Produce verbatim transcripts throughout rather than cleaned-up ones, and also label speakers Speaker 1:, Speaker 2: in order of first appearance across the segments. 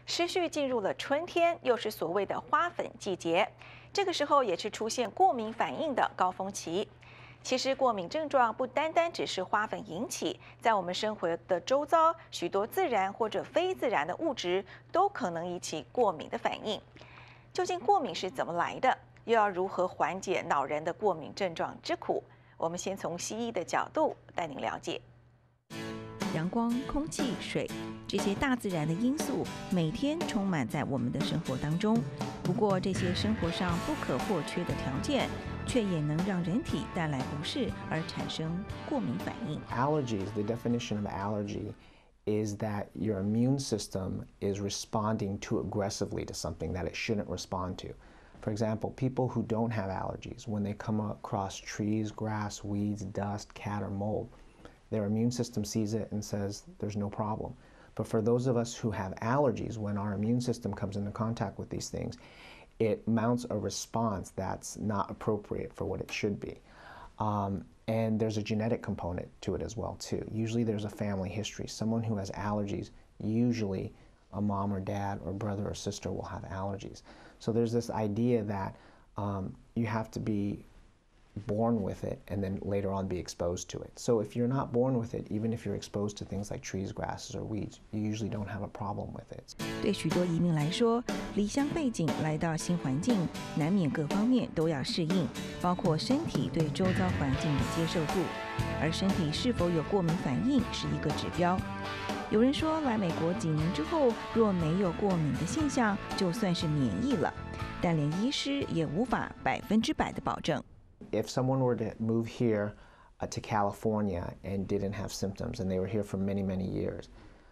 Speaker 1: 持续进入了春天，又是所谓的花粉季节，这个时候也是出现过敏反应的高峰期。其实过敏症状不单单只是花粉引起，在我们生活的周遭，许多自然或者非自然的物质都可能引起过敏的反应。究竟过敏是怎么来的？又要如何缓解恼人的过敏症状之苦？我们先从西医的角度带您了解。
Speaker 2: 阳光、空气、水，这些大自然的因素每天充满在我们的生活当中。不过，这些生活上不可或缺的条件，却也能让人体带来不适，而产生过敏反应。
Speaker 3: Allergies, the definition of allergy is that your immune system is responding too aggressively to something that it shouldn't respond to. For example, people who don't have allergies, when they come across trees, grass, weeds, dust, cat, or mold, their immune system sees it and says there's no problem. But for those of us who have allergies, when our immune system comes into contact with these things, it mounts a response that's not appropriate for what it should be. Um, and there's a genetic component to it as well, too. Usually there's a family history. Someone who has allergies, usually a mom or dad or brother or sister will have allergies. So there's this idea that um, you have to be born with it and then later on be exposed to it. So if you're not born with it, even if you're exposed to things like trees, grasses, or weeds, you usually don't have a problem with it.
Speaker 2: 对许多移民来说，离乡背景来到新环境，难免各方面都要适应，包括身体对周遭环境的接受度，而身体是否有过敏反应是一个指标。有人说，来美国几年之后，若没有过敏的现象，就算是免疫了，但连医师也无法百分之百的保证。
Speaker 3: If someone were to move here uh, to California and didn't have symptoms and they were here for many, many years,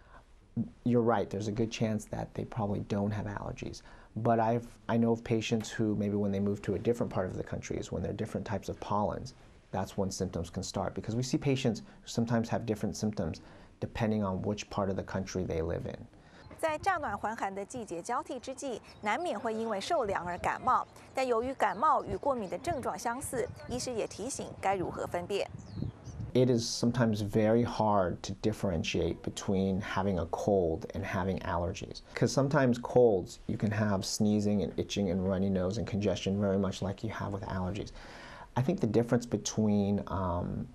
Speaker 3: you're right, there's a good chance that they probably don't have allergies. But I've, I know of patients who maybe when they move to a different part of the country is when there are different types of pollens, that's when symptoms can start. Because we see patients who sometimes have different symptoms depending on which part of the country they live in.
Speaker 1: 在乍暖还寒的季节交替之际，难免会因为受凉而感冒。但由于感冒与过敏的症状相似，医师也提醒该如何分辨。
Speaker 3: It is sometimes very hard to differentiate between having a cold and having allergies. Because sometimes colds, you can have sneezing and itching and runny nose and congestion very much like you have with allergies. I think the difference between um,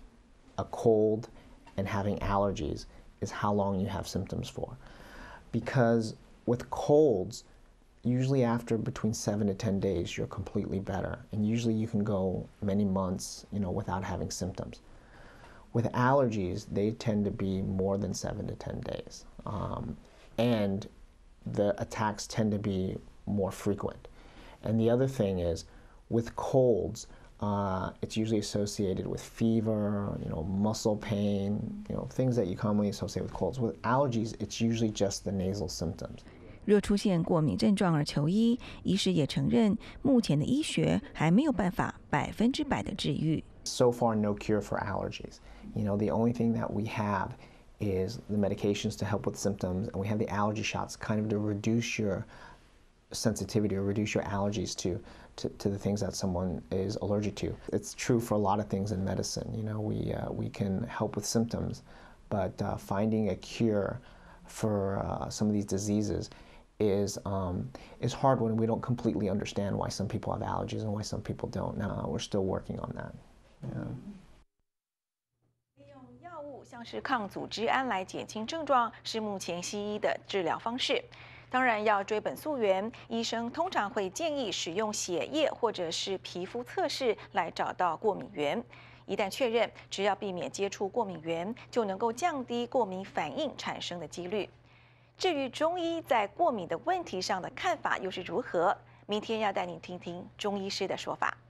Speaker 3: a cold and having allergies is how long you have symptoms for. Because with colds, usually after between seven to ten days, you're completely better. And usually you can go many months, you know, without having symptoms. With allergies, they tend to be more than seven to ten days. Um, and the attacks tend to be more frequent. And the other thing is, with colds, Uh, it's usually associated with fever, you know, muscle pain, you know, things that you commonly associate with colds. With allergies, it's usually just the nasal symptoms.
Speaker 2: 若出现过敏症状而求医，医师也承认，目前的医学还没有办法百分之百的治愈。
Speaker 3: So far, no cure for allergies. You know, the only thing that we have is the medications to help with symptoms, and we have the allergy shots kind of to reduce your sensitivity or reduce your allergies to, to, to the things that someone is allergic to. It's true for a lot of things in medicine. You know, we, uh, we can help with symptoms, but uh, finding a cure for uh, some of these diseases is, um, is hard when we don't completely understand why some people have allergies and why some people don't. Now, we're still working on that. Yeah.
Speaker 1: 利用药物像是抗组织胺来减轻症状，是目前西医的治疗方式。当然，要追本溯源，医生通常会建议使用血液或者是皮肤测试来找到过敏源。一旦确认，只要避免接触过敏源，就能够降低过敏反应产生的几率。至于中医在过敏的问题上的看法又是如何？明天要带您听听中医师的说法。